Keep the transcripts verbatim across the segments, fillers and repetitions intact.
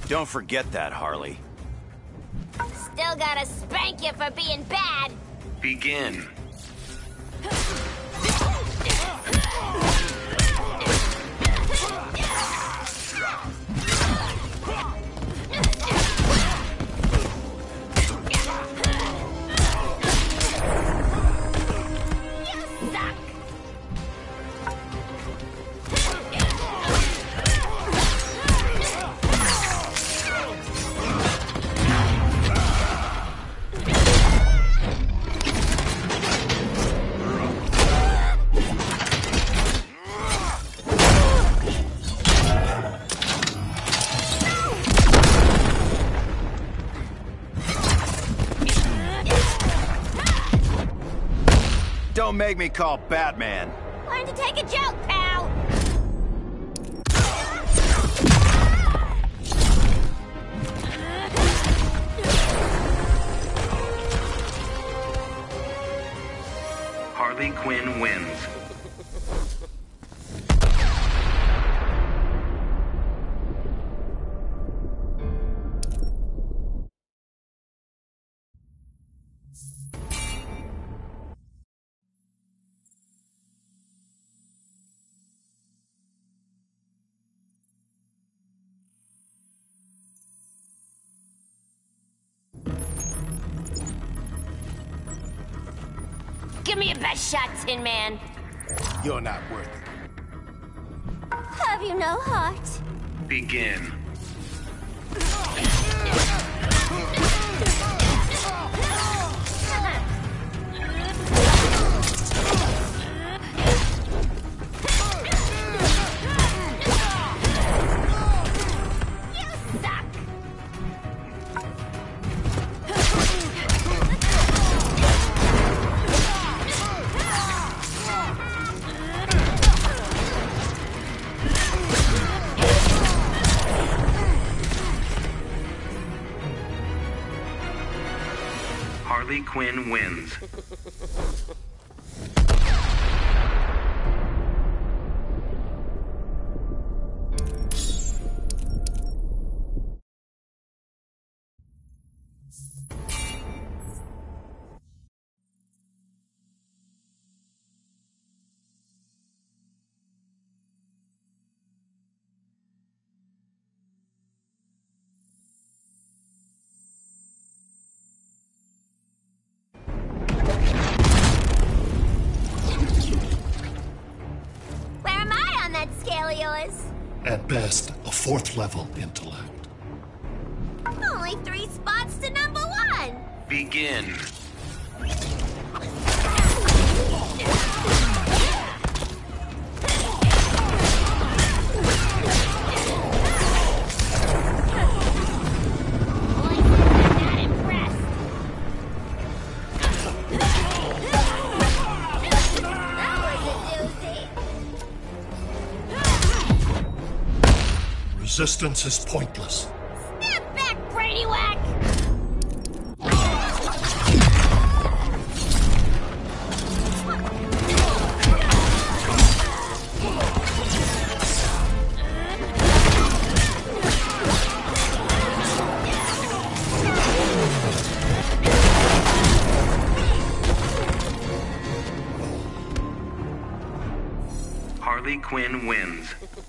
Don't forget that, Harley. Still gotta spank you for being bad. Begin. Don't make me call Batman. Learn to take a joke, pal. Harley Quinn wins. Give me your best shot, Tin Man. You're not worth it. Have you no heart? Begin. Harley Quinn wins. At best, a fourth level intellect. Only three spots to number one. Begin. Resistance is pointless. Step back, Brady Whack! Harley Quinn wins.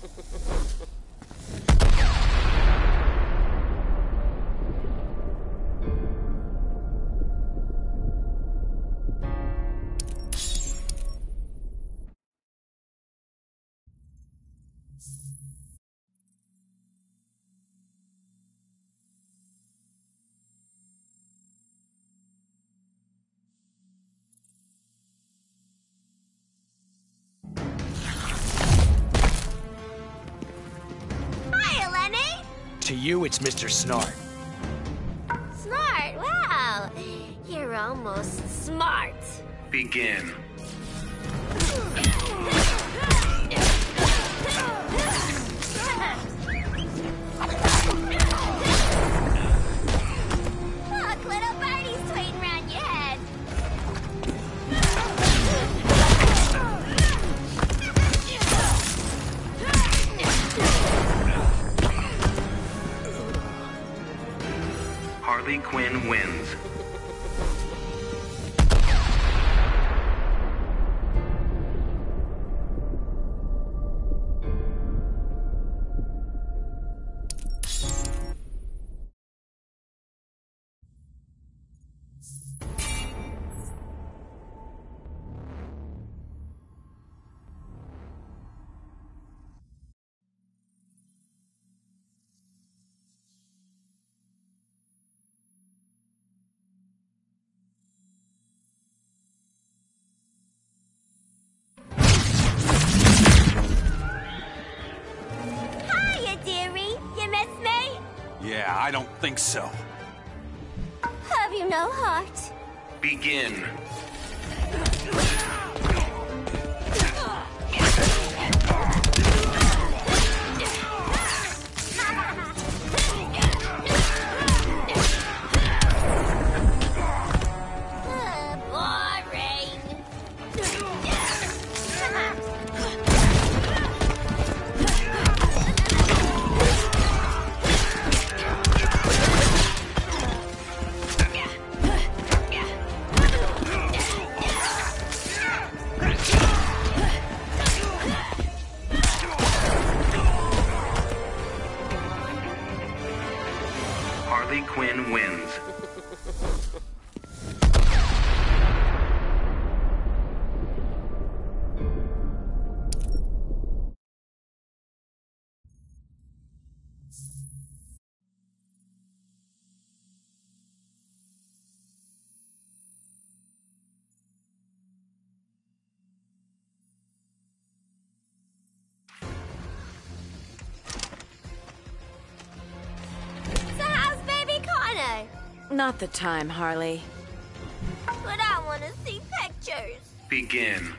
To you, it's Mister Snart. Smart, wow. You're almost smart. Begin. Look, little birdie's waiting around your head. Quinn wins. Yeah, I don't think so. Have you no heart? Begin. Harley Quinn wins. Not the time, Harley. But I want to see pictures. Begin.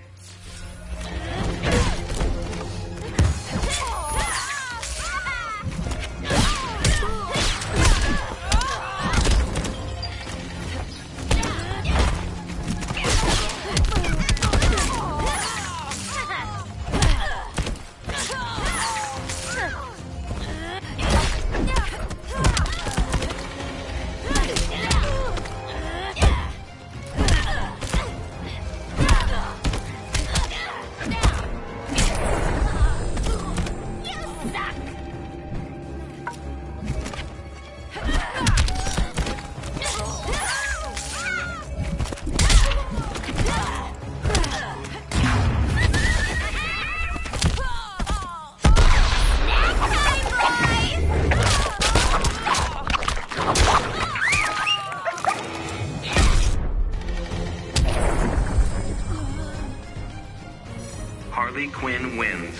Harley Quinn wins.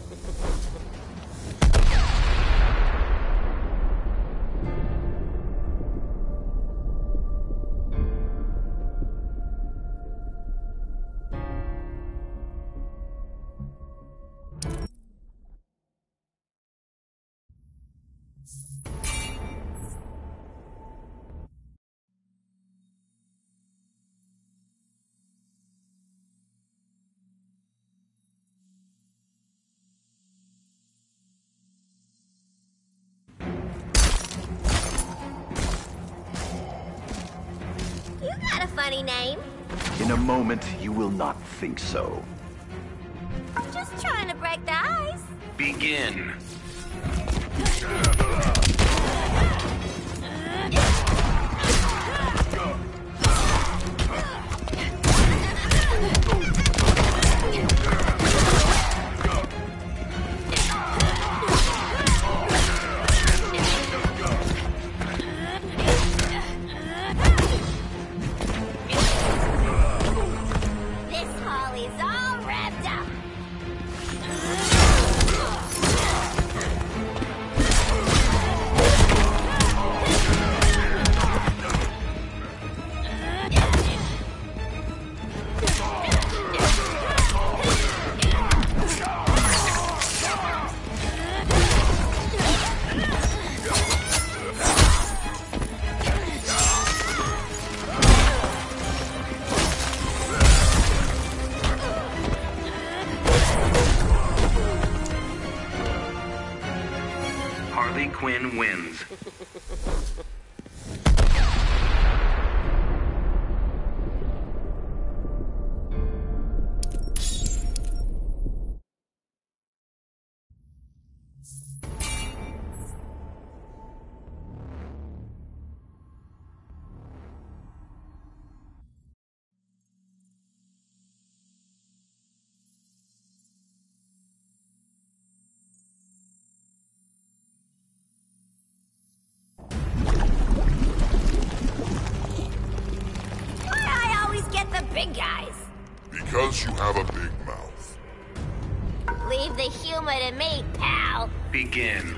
Funny name. In a moment, you will not think so. Just trying to break the ice. Begin. Harley Quinn wins. big guys? Because you have a big mouth. Leave the humor to me, pal. Begin.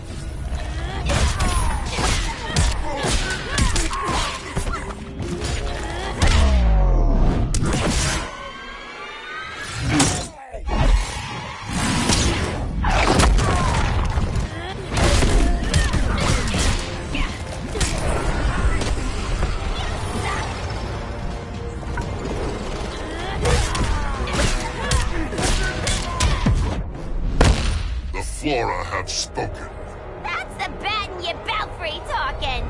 Flora have spoken. That's the bat in your belfry talking.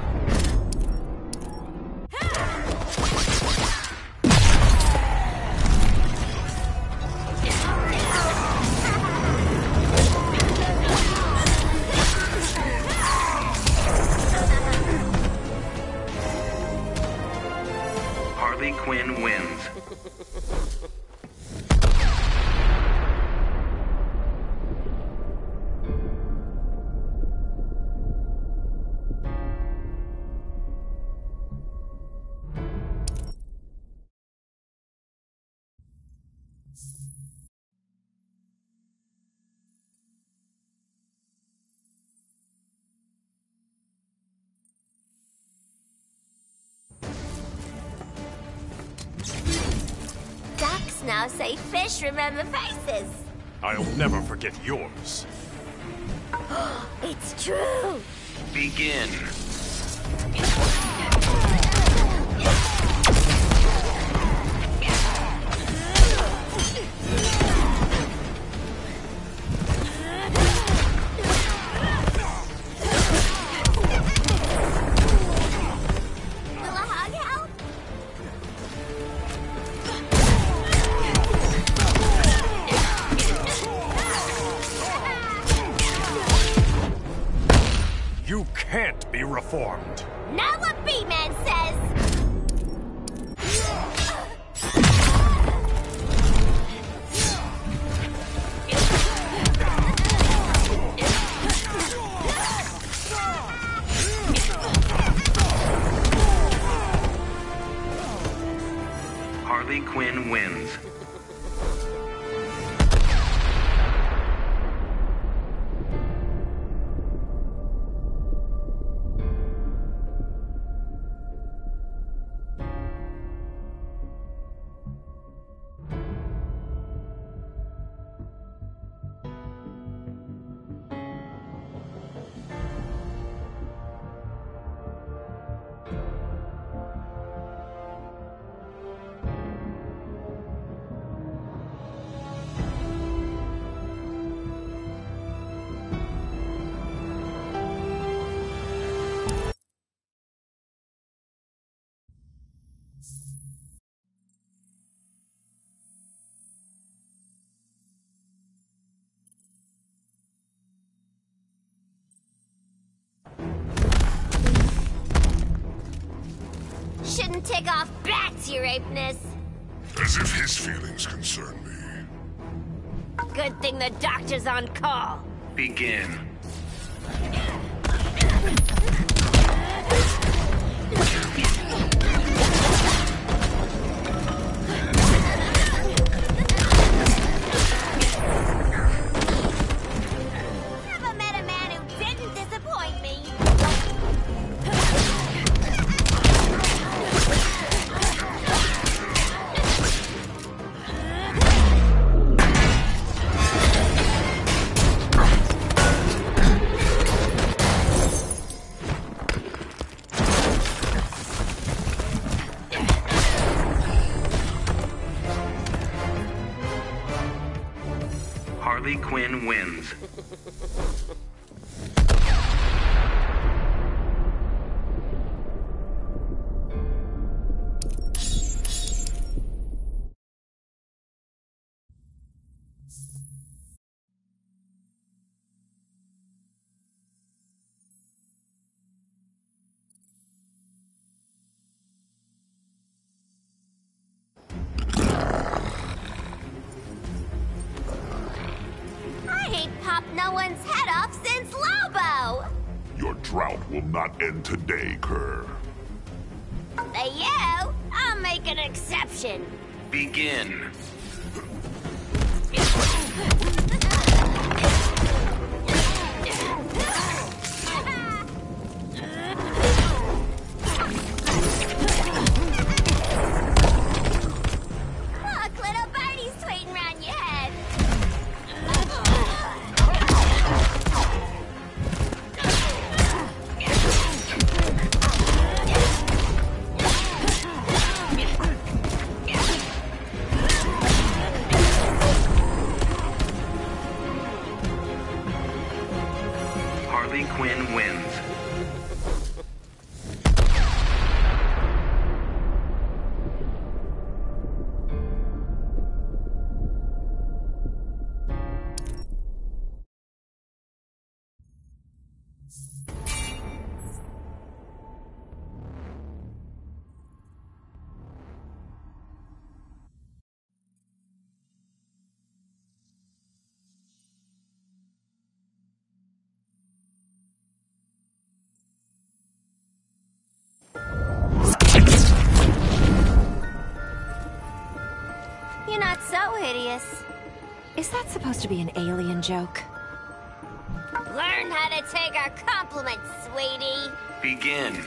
Harley Quinn wins. Ducks now say fish remember faces. I'll never forget yours. It's true. Begin. Will a hug help? You can't be reformed. Not what B-Man says. Harley Quinn wins. Shouldn't take off bats, your apeness. As if his feelings concern me. Good thing the doctor's on call. Begin. Never met a man who didn't disappoint me. Harley Quinn wins. I ain't popped no one's head off since Lobo. Your drought will not end today, Kerr. For you, I'll make an exception. destruction. Begin. Look, little birdie's tweeting around your head. Harley Quinn wins. You're not so hideous. Is that supposed to be an alien joke? Learn how to take our compliments, sweetie. Begin.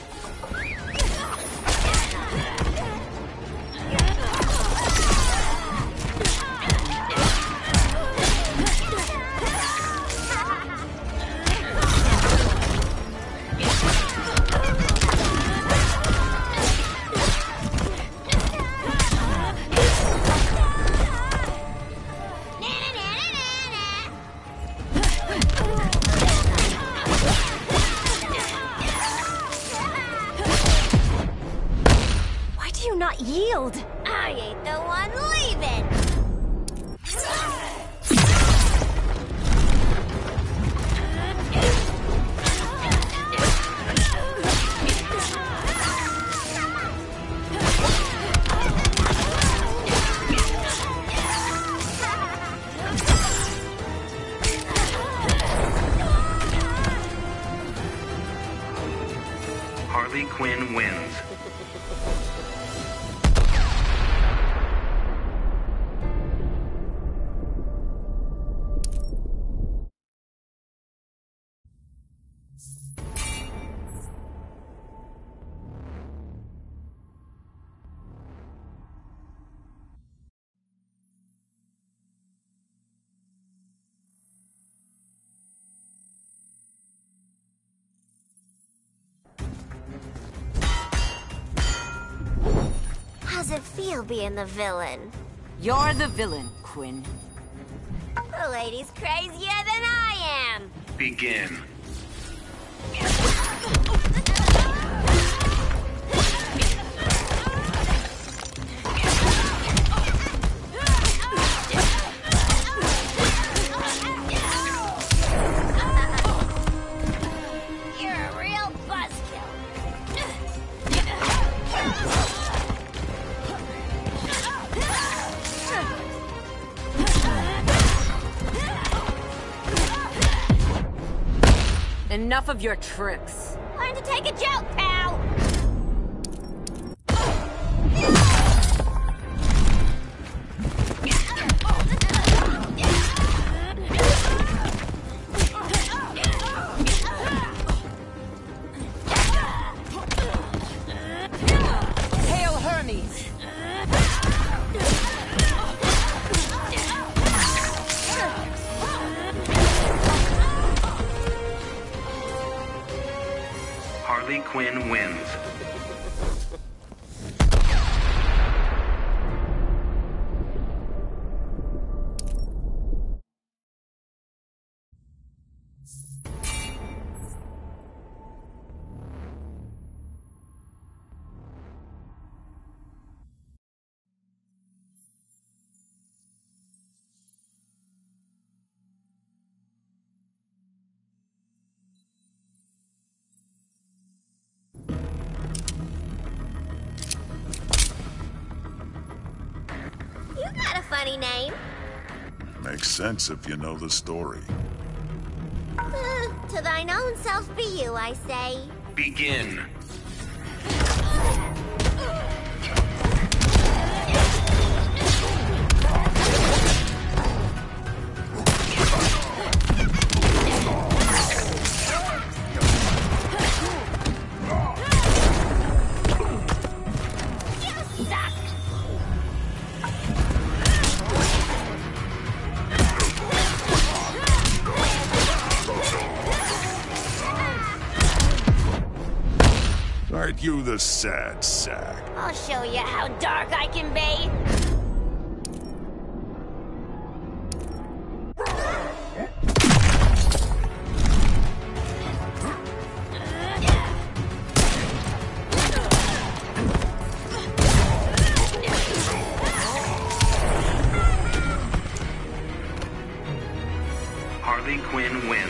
Why do you not yield? I ain't the one leaving. Harley Quinn wins. How's it feel being the villain? You're the villain, Quinn. The lady's crazier than I am. Begin. You're a real buzzkill. Enough of your tricks. Learn to take a joke, pal. Hail Hermes! Harley Quinn wins. You got a funny name. Makes sense if you know the story. Uh, to thine own self be you, I say. Begin. you the sad sack. I'll show you how dark I can be. Harley Quinn wins.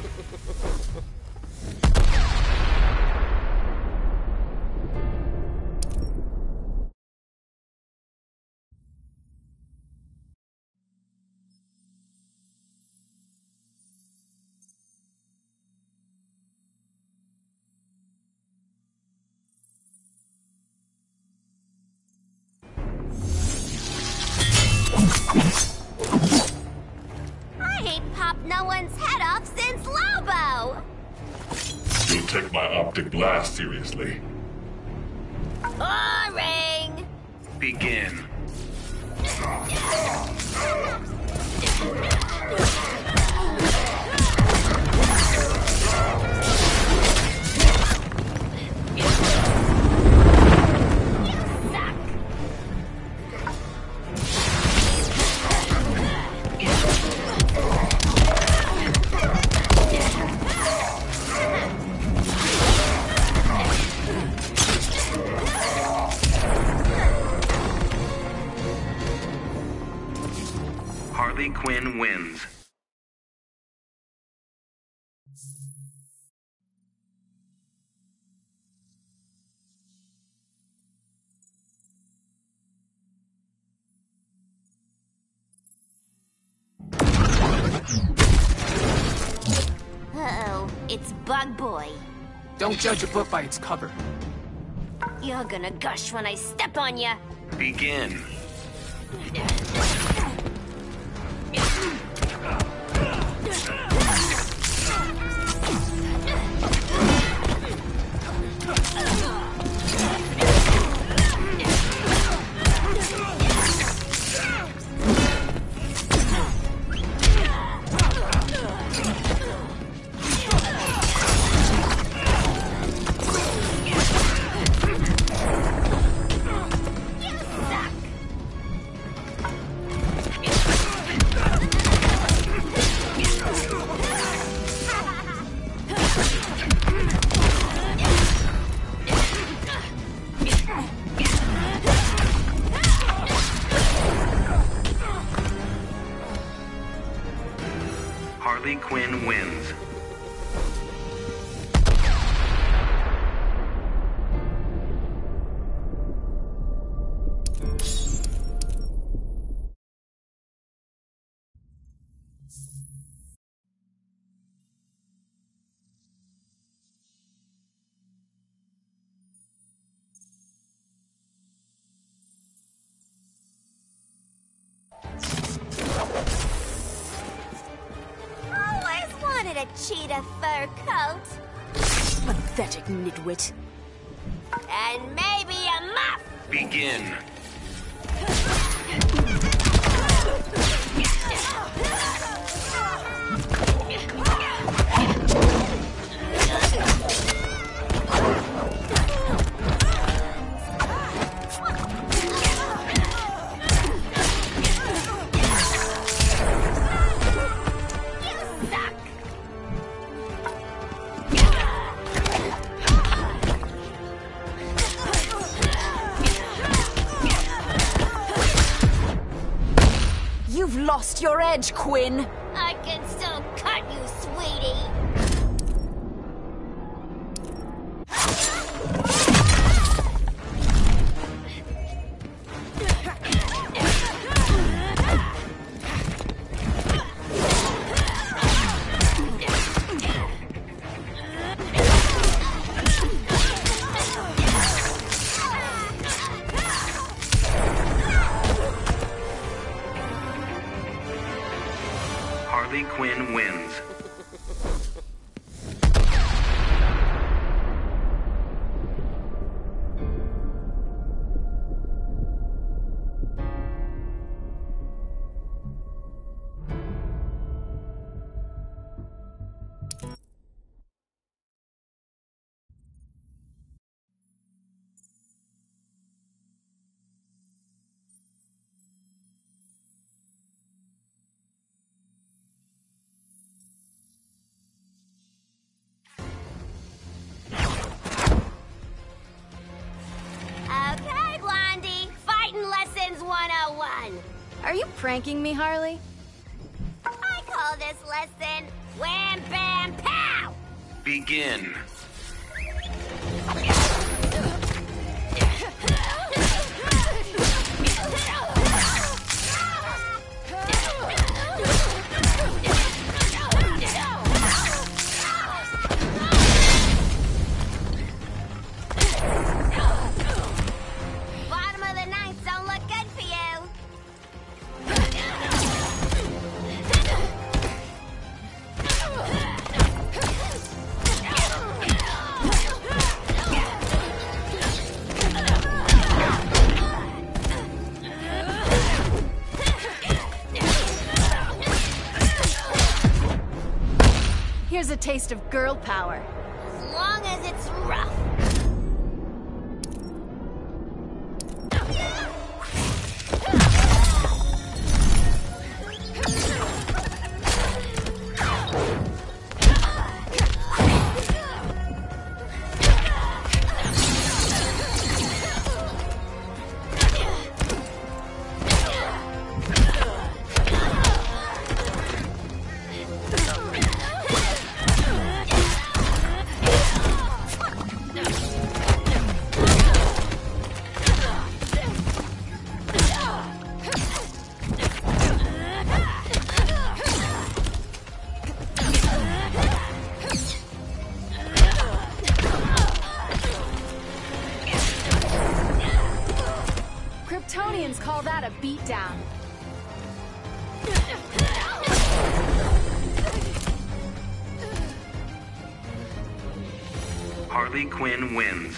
I ain't popped no one's head off since Lobo! You'll take my optic blast seriously. Boring! Begin. Harley Quinn wins. Uh-oh, it's Bug Boy. Don't judge a book by its cover. You're gonna gush when I step on ya. Begin. Harley Quinn wins. Always wanted a cheetah fur coat. Pathetic nitwit. And maybe a muff. Begin. You've lost your edge, Quinn. I can still cut you, sweetie. Harley Quinn wins. Are you pranking me, Harley? I call this lesson Wham Bam Pow! Begin. Bottom of the ninth don't look good for you. Here's a taste of girl power. As long as it's rough. Kryptonians call that a beatdown. Harley Quinn wins.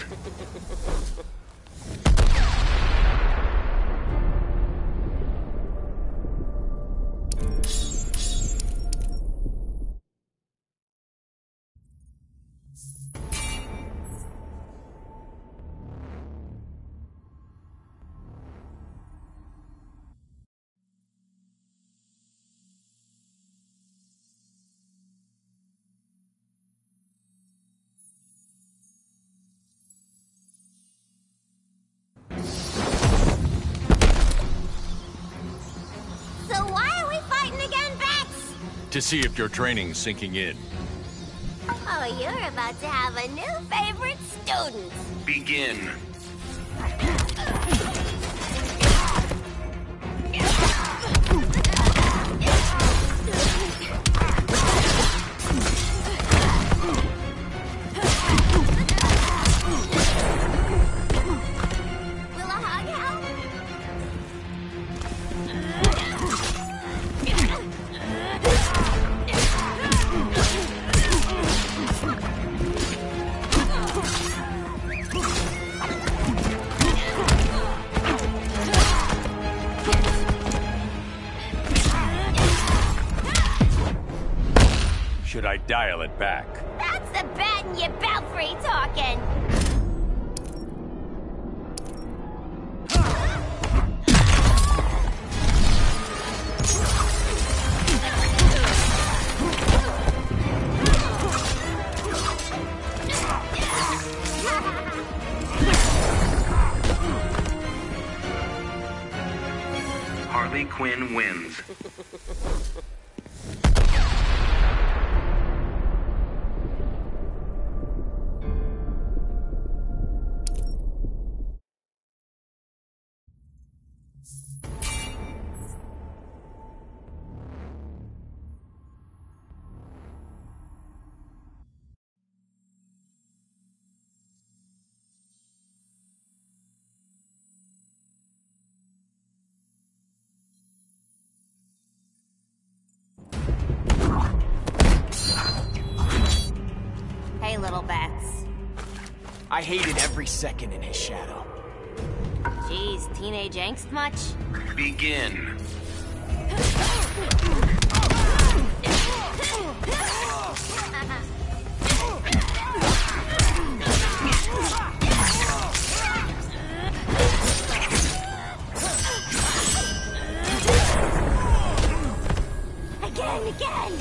So why are we fighting again, Bats? To see if your training's sinking in. Oh, you're about to have a new favorite student. Begin. Will a hug help? Should I dial it back? That's the bat in your belfry talking. Harley Quinn wins. Hey, little bats. I hated every second in his shadow. Geez, teenage angst much? Begin. Again, again!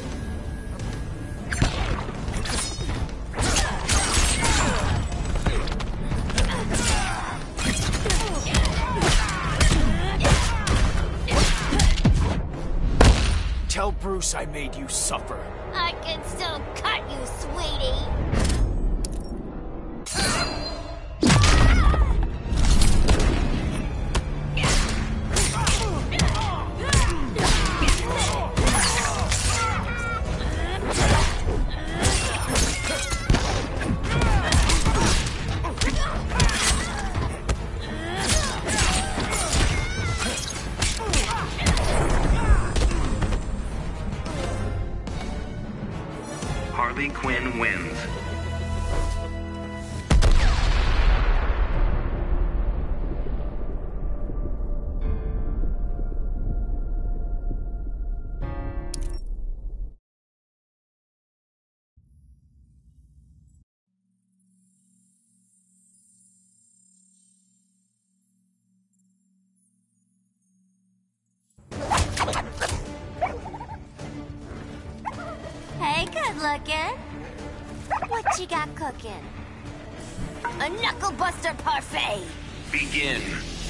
Tell Bruce I made you suffer. I can still cut you, sweetie. Harley Quinn wins. Hey, good looking. What you got cooking? A knuckle buster parfait. Begin.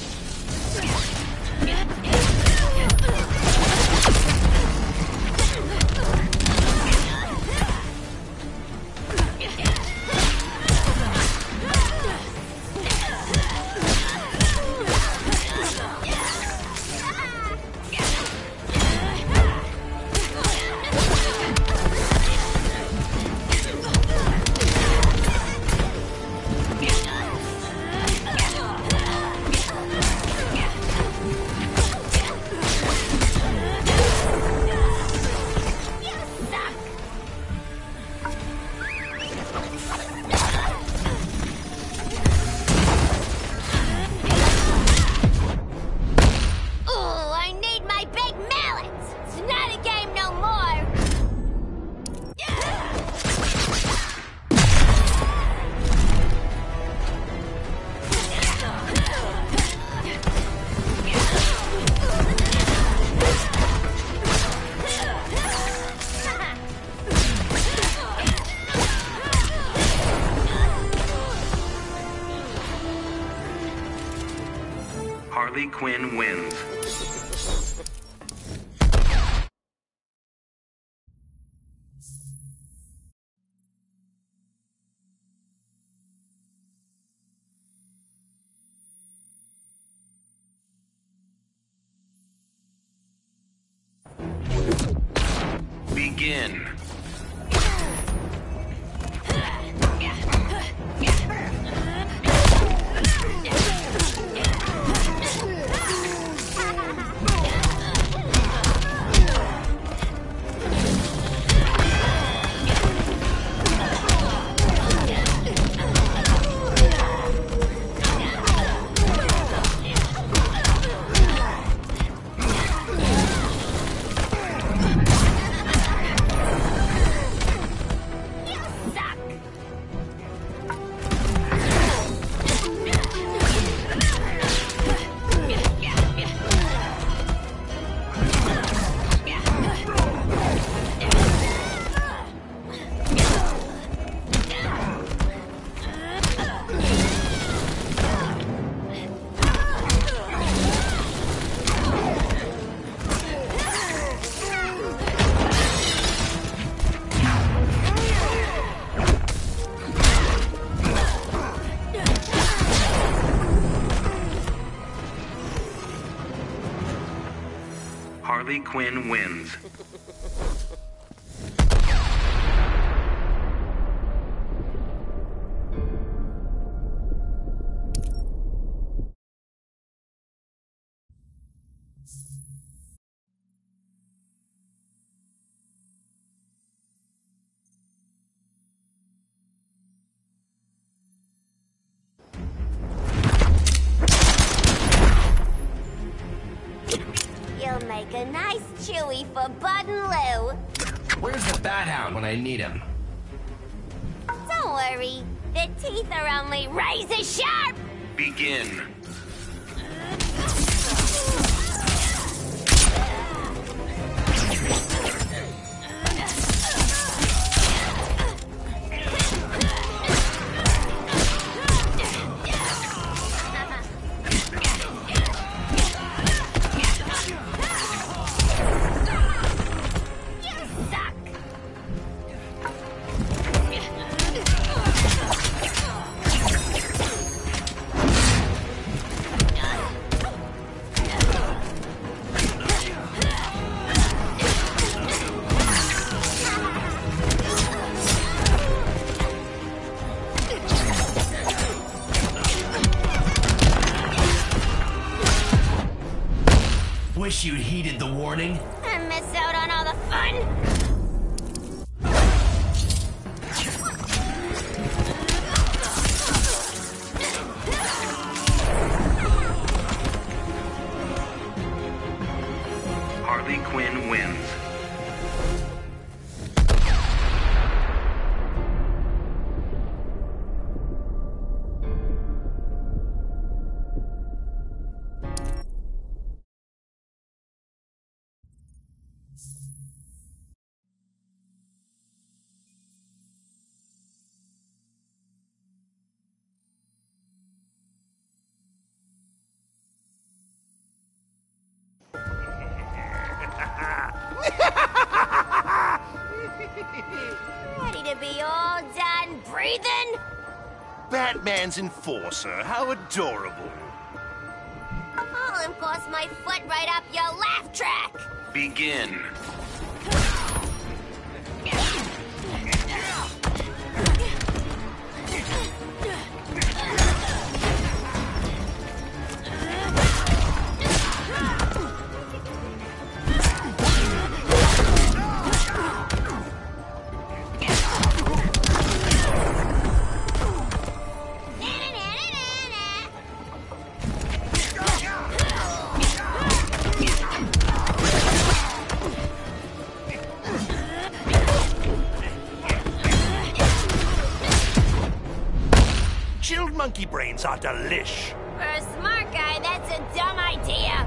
Harley Quinn wins. Begin. Harley Quinn wins. You'll make a nice chewy for Bud and Lou. Where's the Bat Hound when I need him? Don't worry, the teeth are only razor sharp. Begin. wish you'd heeded the warning. I miss out on all the fun. Harley Quinn wins. Ready to be all done breathing? Batman's enforcer, how adorable. I'll enforce my foot right up your laugh track. Begin. Chilled monkey brains are delish. For a smart guy, that's a dumb idea.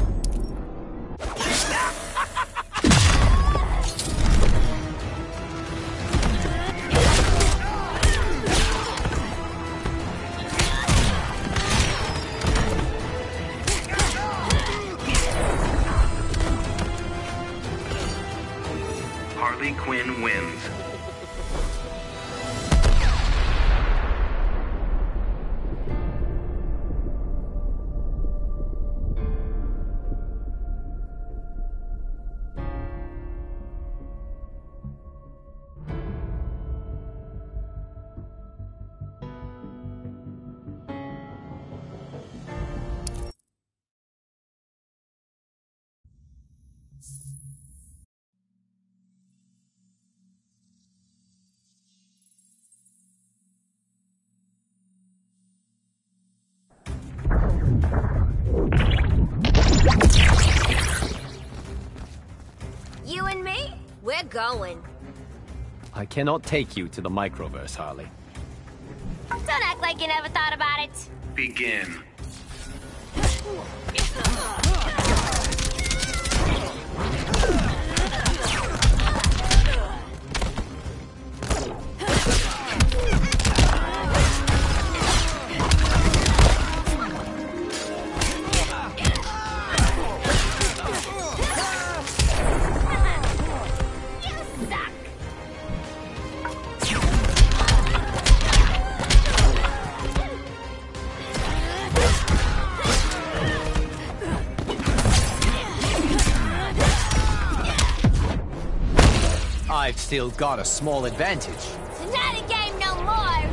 Harley Quinn wins. You and me, we're going. I cannot take you to the microverse, Harley. Don't act like you never thought about it. Begin. I've still got a small advantage. It's not a game no more.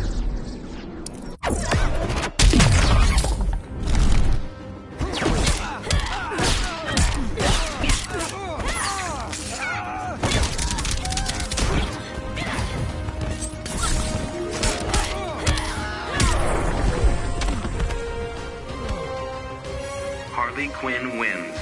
Harley Quinn wins.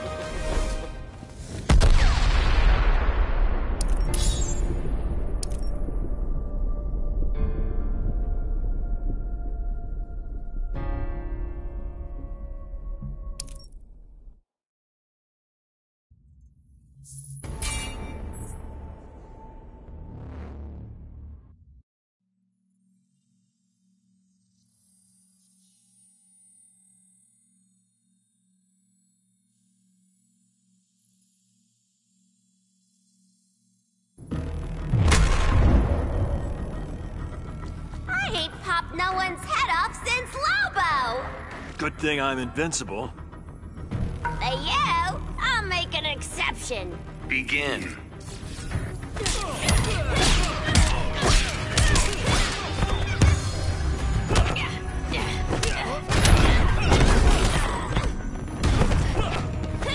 I ain't popped no one's head off since Lobo. Good thing I'm invincible. For you, I'll make an exception. Begin. Huh?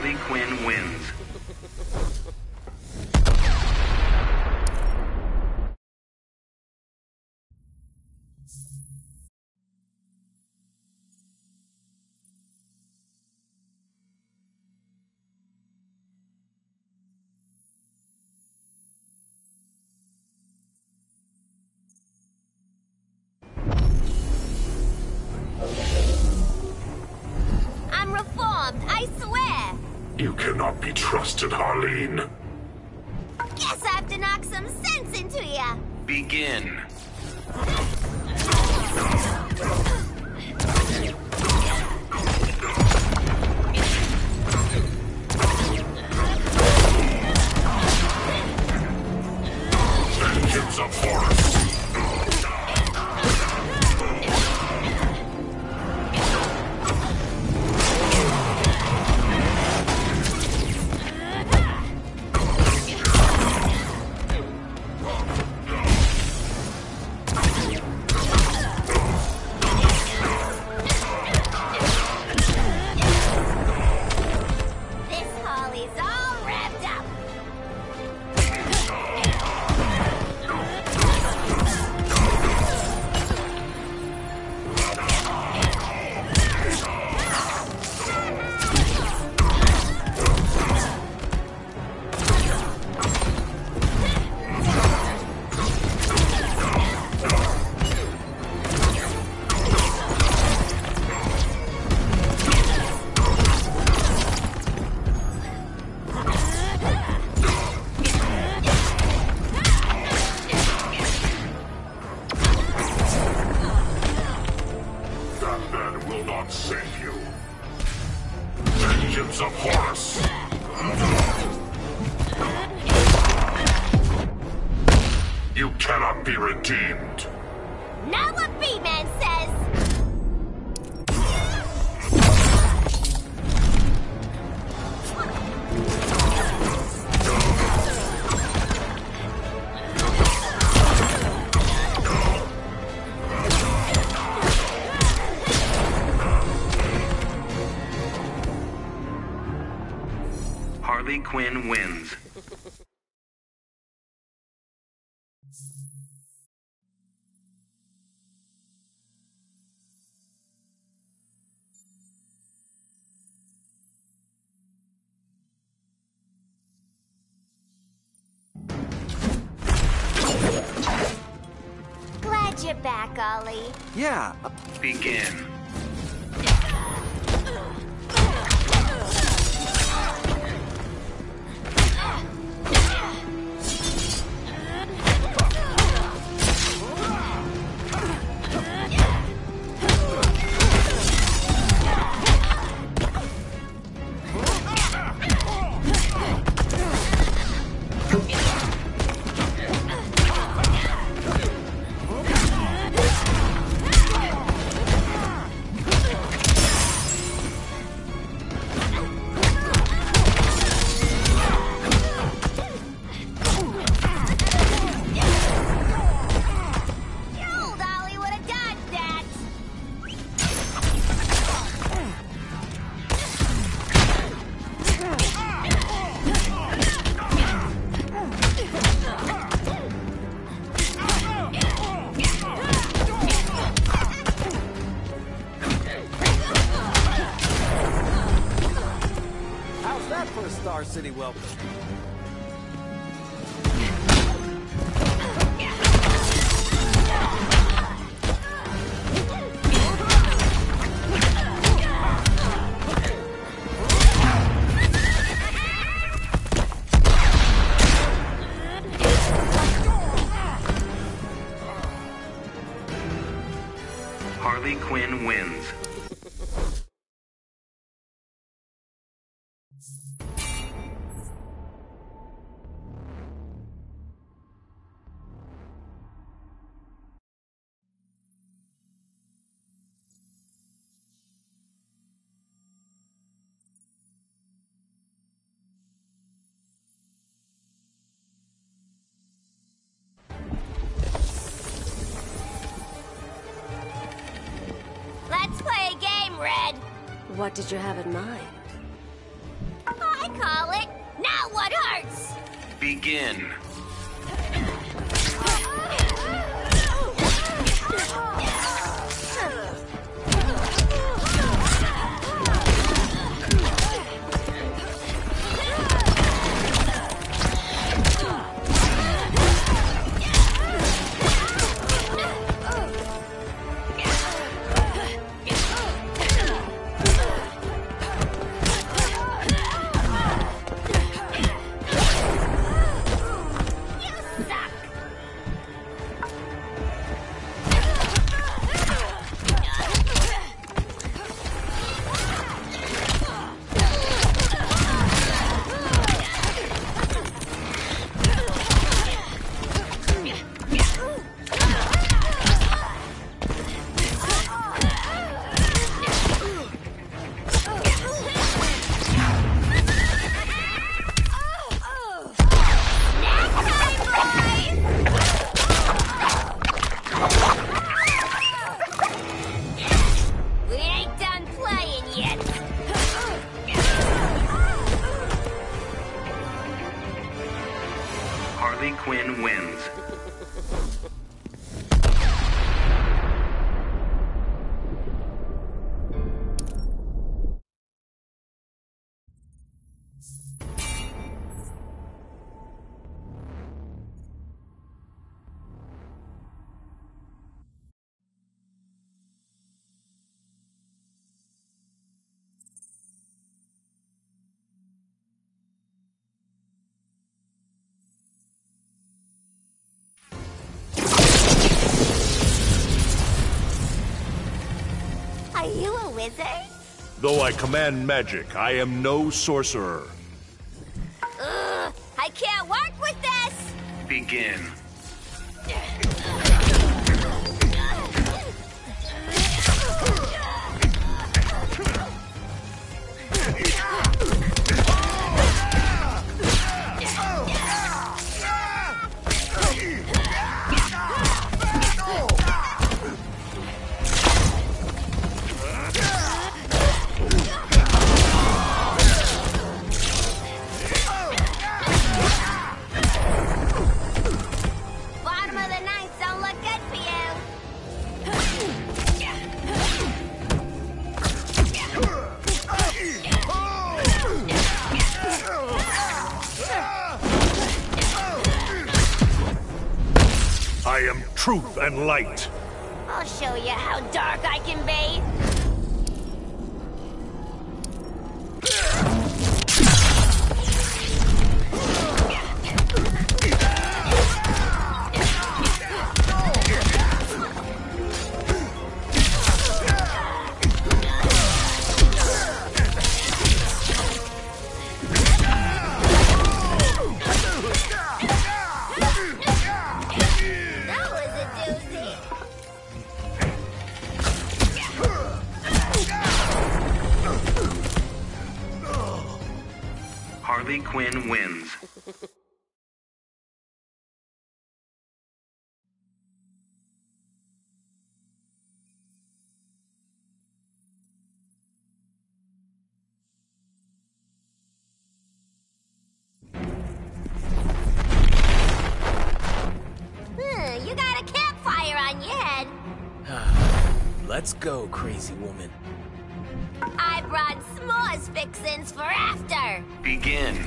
Harley Quinn wins. I'm reformed, I swear! You cannot be trusted, Harleen. Guess I have to knock some sense into ya! Begin. Vengeance of Horus. This Harley's all revved up! That man will not save you. Vengeance of Horus. You cannot be redeemed. Not what B-Man says! Harley Quinn wins. Glad you're back, Ollie. Yeah, Begin. Your old Ollie would have dodged that! how's that for a Star City welcome? Harley Quinn wins. Let's play a game, Red! What did you have in mind? Now what hurts? Begin. Harley Quinn wins. Are you a wizard? Though I command magic, I am no sorcerer. Ugh, I can't work with this! Begin. Bottom of the ninth don't look good for I am truth and light. I'll show you how dark I can be. That was a doozy. Harley Quinn wins. Hmm, you got a campfire on your head. Let's go, crazy woman. I brought s'mores fixins for after. Begin.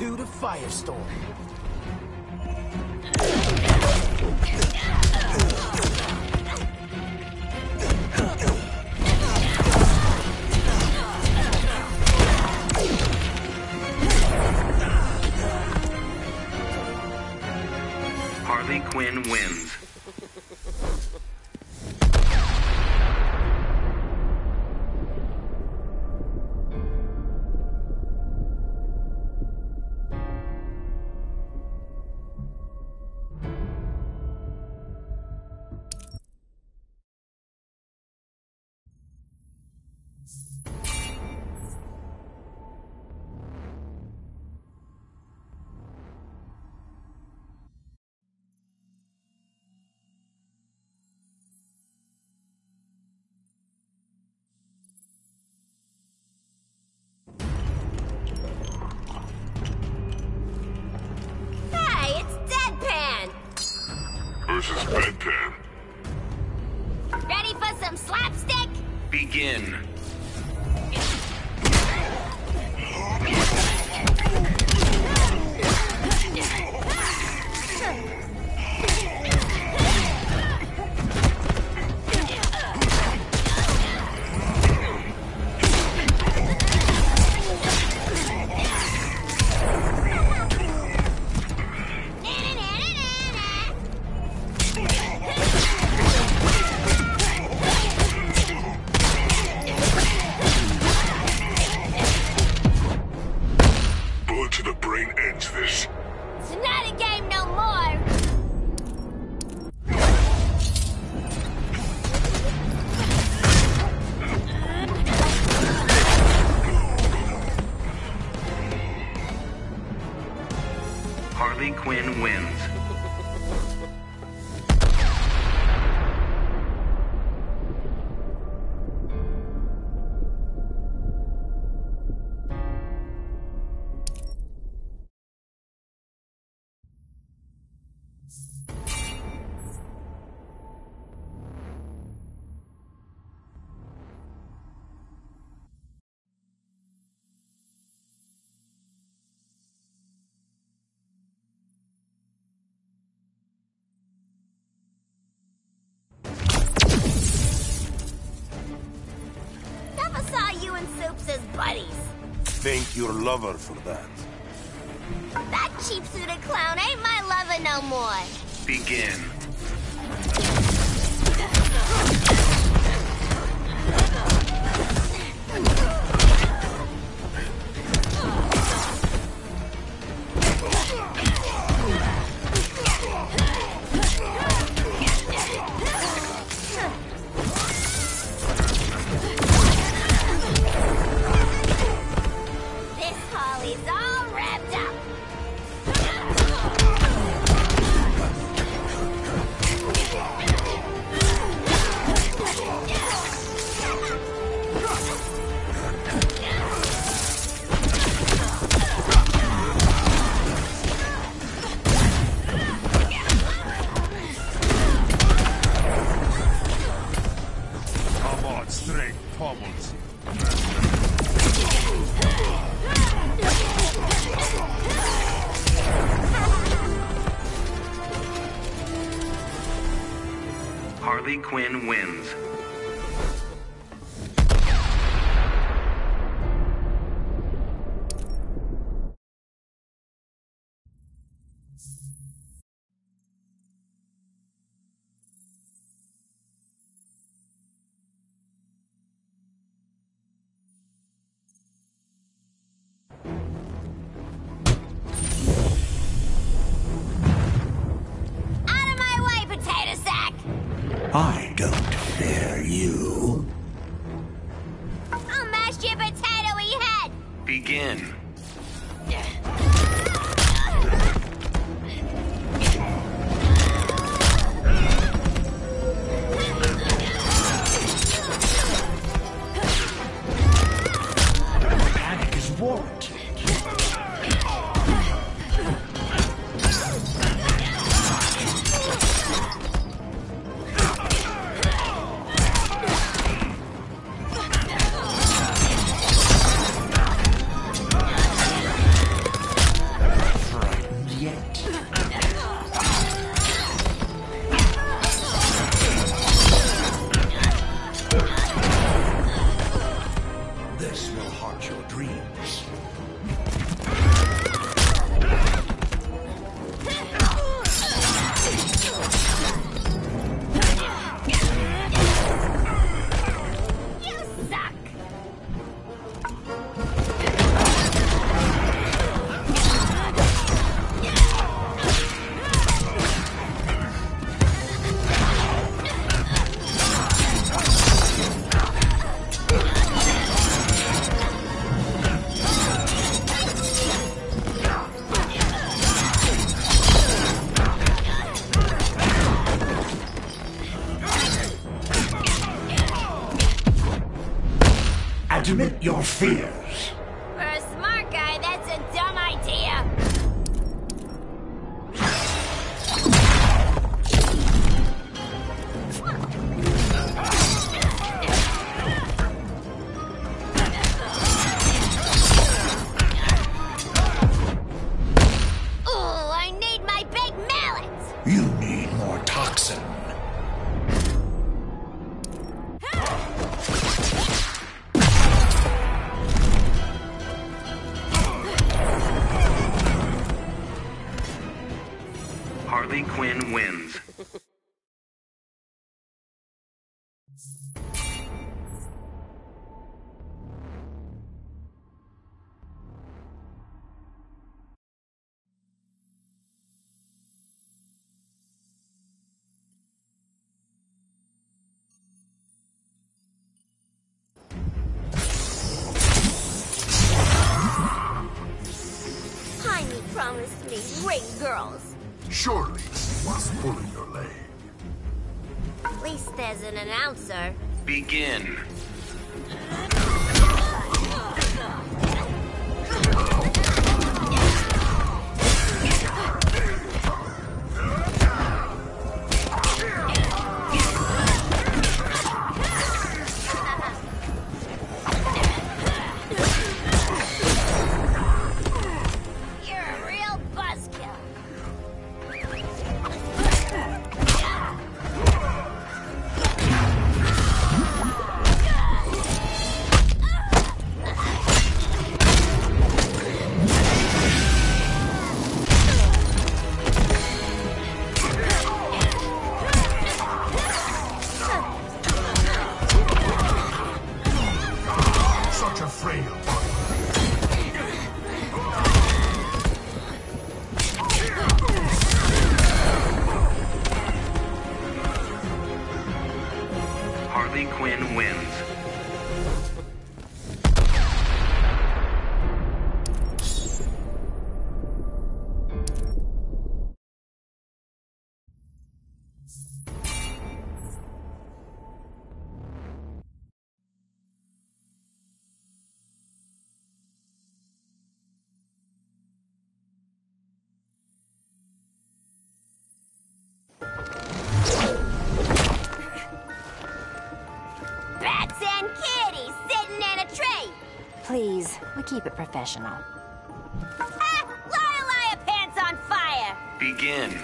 two to Firestorm. Harley Quinn wins. Versus bedpan. Ready for some slapstick? Begin. Harley Quinn wins. Thank your lover for that. That cheap-suited clown ain't my lover no more. Begin. Harley Quinn wins. I don't fear you. I'll mash your potato-y head! Begin. Panic is warranted. Harley Quinn wins. Jaime promised me ring girls. Surely he was pulling your leg. At least there's an announcer. Begin. Harley Quinn wins. Bats and kitties sitting in a tree. Please, we keep it professional. Ah, Liar Liar Pants on fire. Begin.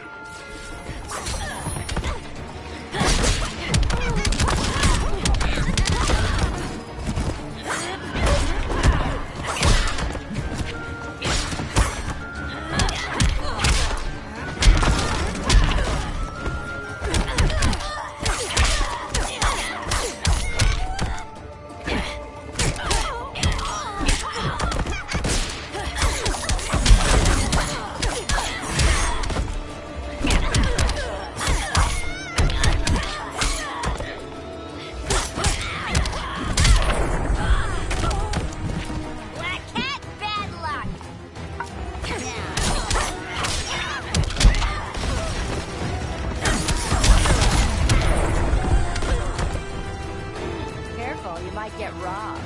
You might get robbed.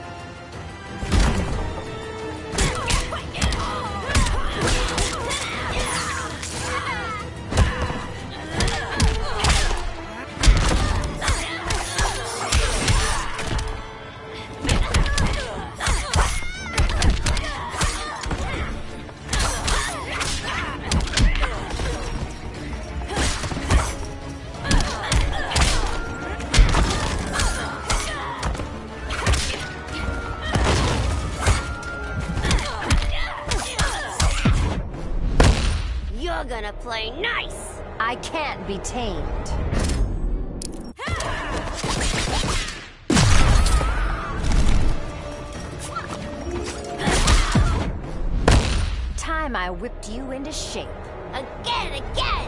You're gonna play nice. I can't be tamed. Time I whipped you into shape. Again, again.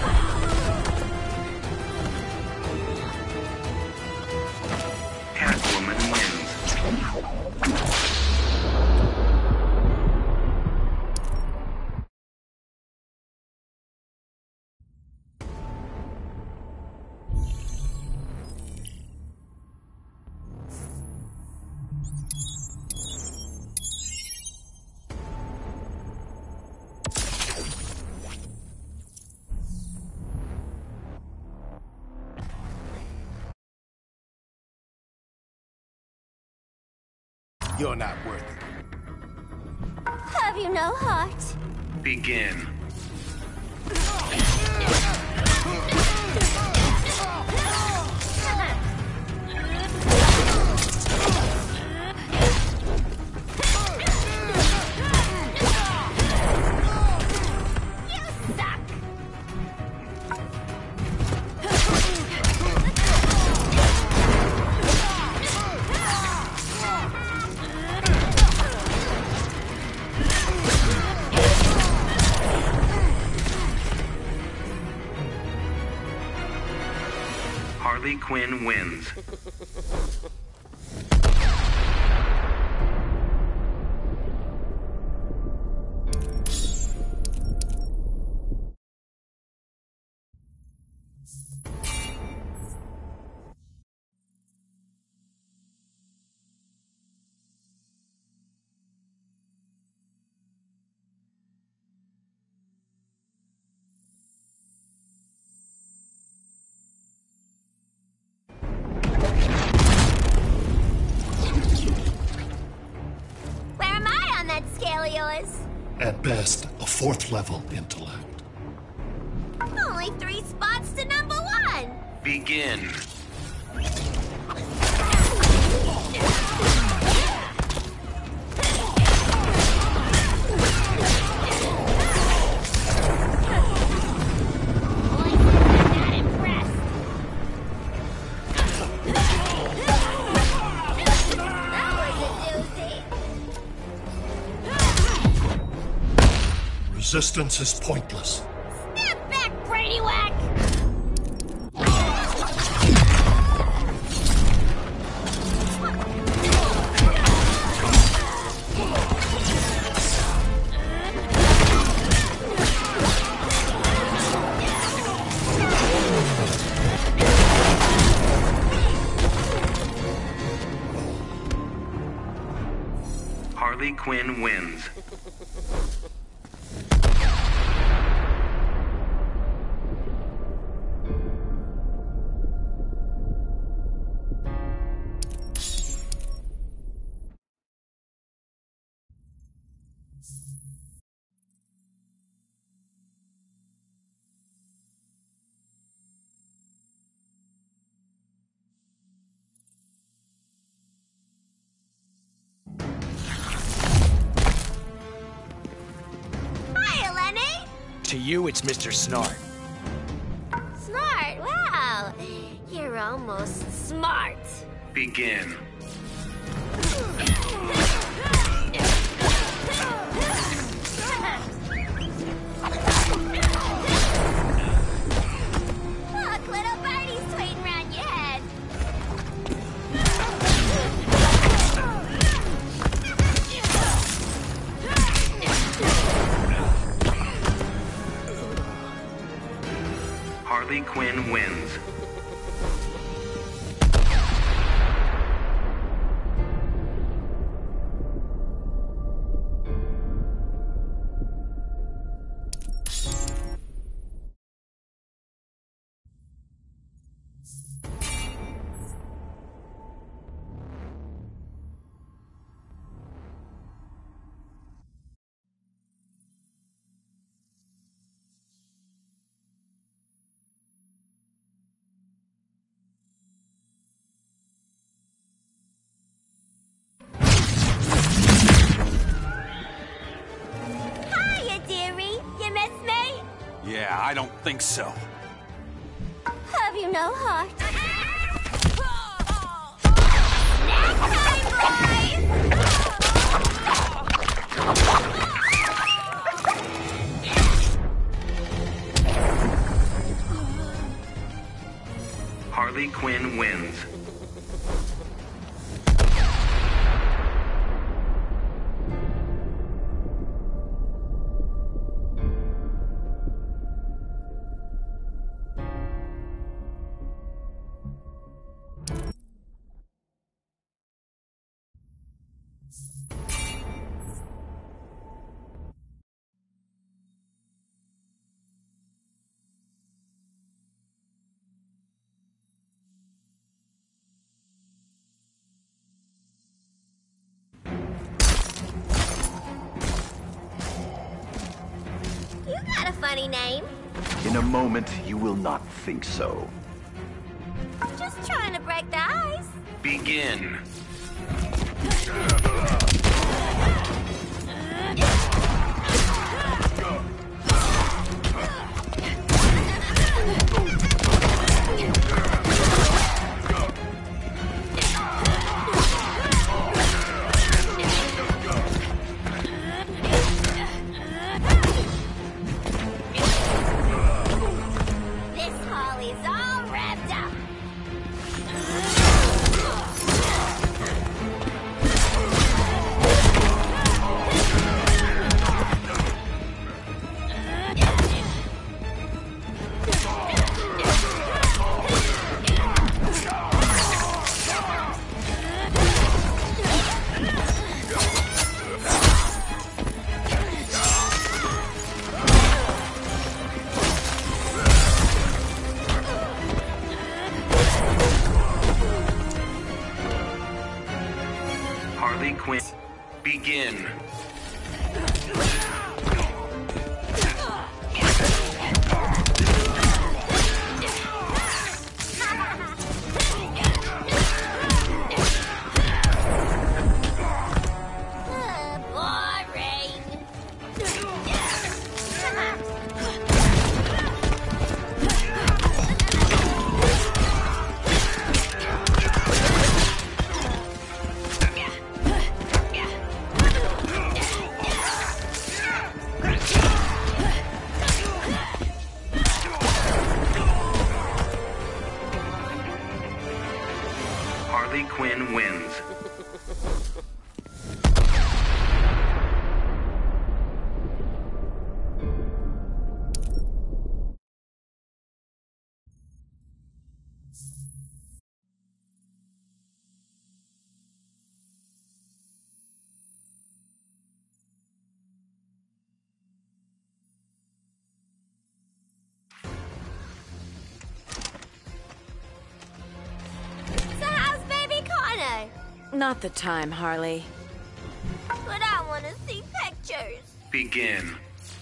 Cat You're not worth it. Have you no heart? Begin. Harley Quinn wins. At best, a fourth level intellect. Only three spots to number one. Begin. Resistance is pointless. Snap back, Brady Whack! Harley Quinn wins. To you, it's Mister Snart. Smart, wow. You're almost smart. Begin. Look, little birdie's waiting around your head. Harley Quinn wins. Yeah, I don't think so. Have you no heart? Harley Quinn wins. funny name. In a moment, you will not think so. Just trying to break the ice. Begin. This Harley's all revved up. Harley Quinn. Begin. Boring. Harley Quinn wins. So how's baby Connor? Not the time, Harley. But I want to see pictures. Begin.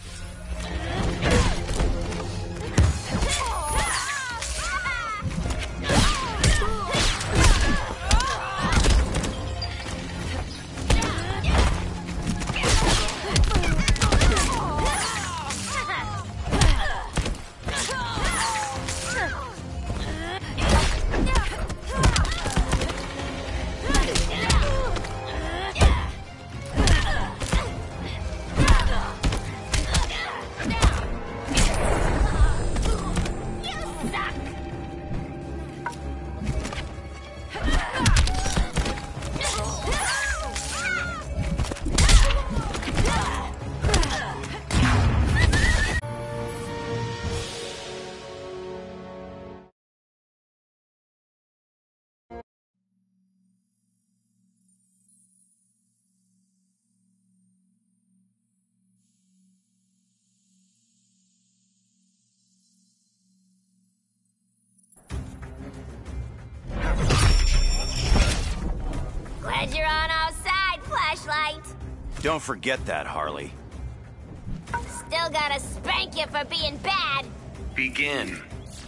Glad you're on our side, flashlight. Don't forget that, Harley. Still gotta spank you for being bad. Begin.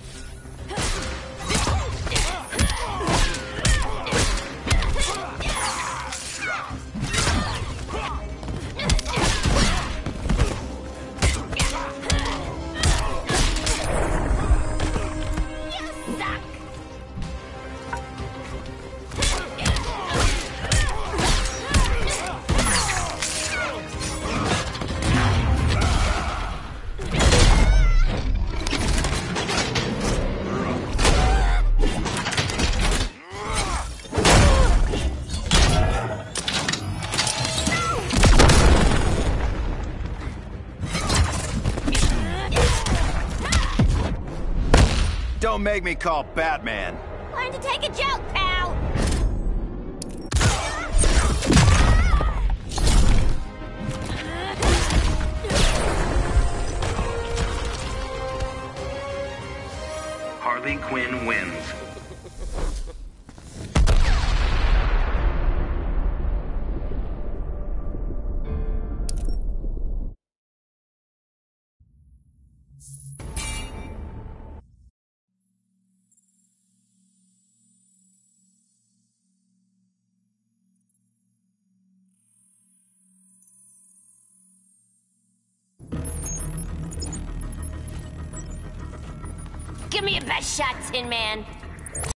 Don't make me call Batman. Learn to take a joke, pal. Harley Quinn wins. Give me your best shot, Tin Man.